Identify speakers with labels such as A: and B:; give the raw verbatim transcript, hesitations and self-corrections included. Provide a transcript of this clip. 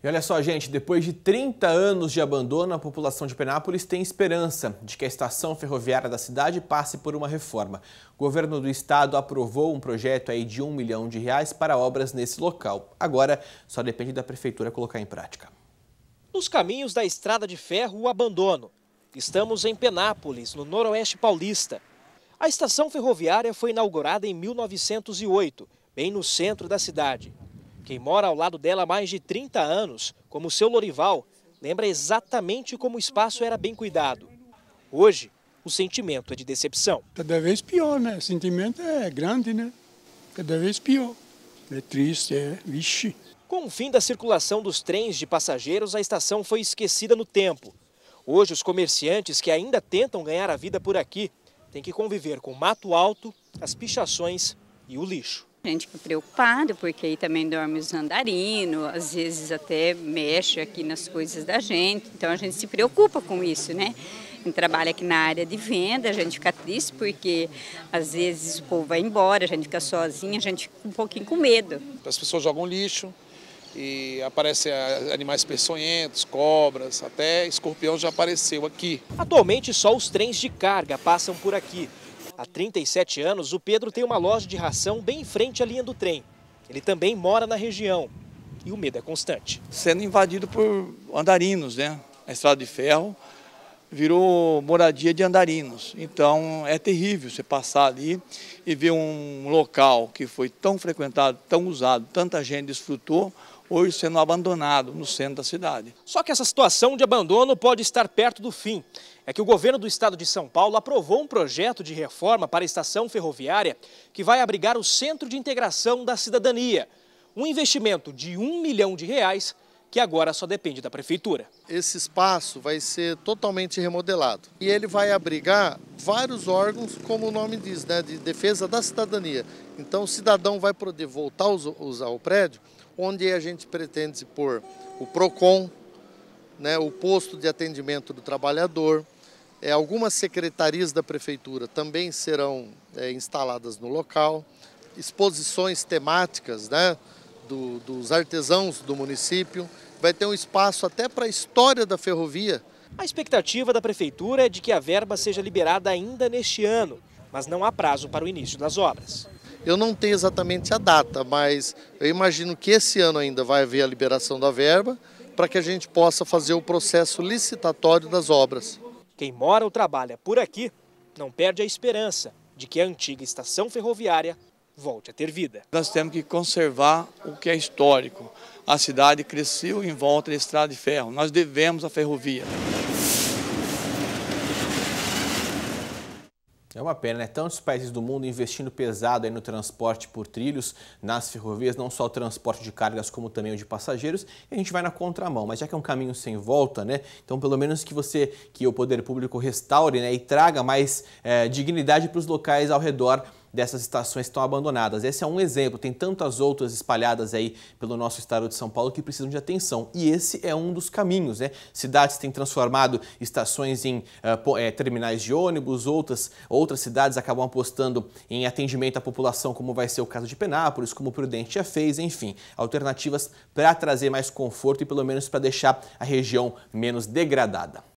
A: E olha só, gente, depois de trinta anos de abandono, a população de Penápolis tem esperança de que a estação ferroviária da cidade passe por uma reforma. O governo do estado aprovou um projeto aí de um milhão de reais para obras nesse local. Agora, só depende da prefeitura colocar em prática.
B: Nos caminhos da estrada de ferro, o abandono. Estamos em Penápolis, no noroeste paulista. A estação ferroviária foi inaugurada em mil novecentos e oito, bem no centro da cidade. Quem mora ao lado dela há mais de trinta anos, como o seu Lorival, lembra exatamente como o espaço era bem cuidado. Hoje, o sentimento é de decepção.
C: Cada vez pior, né? O sentimento é grande, né? Cada vez pior. É triste, é... Vixe.
B: Com o fim da circulação dos trens de passageiros, a estação foi esquecida no tempo. Hoje, os comerciantes que ainda tentam ganhar a vida por aqui têm que conviver com o mato alto, as pichações e o lixo.
D: A gente fica preocupado porque aí também dorme os andarinos, às vezes até mexe aqui nas coisas da gente, então a gente se preocupa com isso, né? A gente trabalha aqui na área de venda, a gente fica triste porque às vezes o povo vai embora, a gente fica sozinha, a gente fica um pouquinho com medo.
E: As pessoas jogam lixo e aparecem animais peçonhentos, cobras, até escorpião já apareceu aqui.
B: Atualmente só os trens de carga passam por aqui. Há trinta e sete anos, o Pedro tem uma loja de ração bem em frente à linha do trem. Ele também mora na região e o medo é constante.
F: Sendo invadido por andarinos, né? A estrada de ferro virou moradia de andarinos. Então é terrível você passar ali e ver um local que foi tão frequentado, tão usado, tanta gente desfrutou, hoje sendo abandonado no centro da cidade.
B: Só que essa situação de abandono pode estar perto do fim. É que o governo do estado de São Paulo aprovou um projeto de reforma para a estação ferroviária que vai abrigar o Centro de Integração da Cidadania. Um investimento de um milhão de reais que agora só depende da prefeitura.
G: Esse espaço vai ser totalmente remodelado e ele vai abrigar vários órgãos, como o nome diz, né, de defesa da cidadania. Então o cidadão vai poder voltar a usar o prédio, onde a gente pretende pôr o PROCON, né, o posto de atendimento do trabalhador, é, algumas secretarias da prefeitura também serão é, instaladas no local, exposições temáticas, né, do, dos artesãos do município, vai ter um espaço até para a história da ferrovia.
B: A expectativa da prefeitura é de que a verba seja liberada ainda neste ano, mas não há prazo para o início das obras.
G: Eu não tenho exatamente a data, mas eu imagino que esse ano ainda vai haver a liberação da verba para que a gente possa fazer o processo licitatório das obras.
B: Quem mora ou trabalha por aqui não perde a esperança de que a antiga estação ferroviária volte a ter vida.
F: Nós temos que conservar o que é histórico. A cidade cresceu em volta da estrada de ferro. Nós devemos a ferrovia.
A: É uma pena, né? Tantos países do mundo investindo pesado aí no transporte por trilhos, nas ferrovias, não só o transporte de cargas como também o de passageiros, e a gente vai na contramão, mas já que é um caminho sem volta, né? Então pelo menos que você, que o poder público restaure, né, e traga mais é, dignidade para os locais ao redor dessas estações que estão abandonadas. Esse é um exemplo, tem tantas outras espalhadas aí pelo nosso estado de São Paulo que precisam de atenção. E esse é um dos caminhos, né? Cidades têm transformado estações em uh, é, terminais de ônibus, outras, outras cidades acabam apostando em atendimento à população, como vai ser o caso de Penápolis, como o Prudente já fez, enfim, alternativas para trazer mais conforto e pelo menos para deixar a região menos degradada.